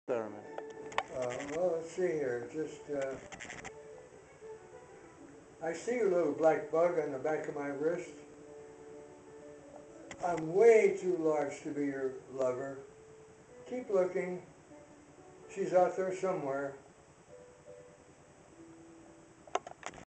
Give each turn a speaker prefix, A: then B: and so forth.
A: experiment?
B: Well, let's see here. I see a little black bug on the back of my wrist. I'm way too large to be your lover. Keep looking. She's out there somewhere.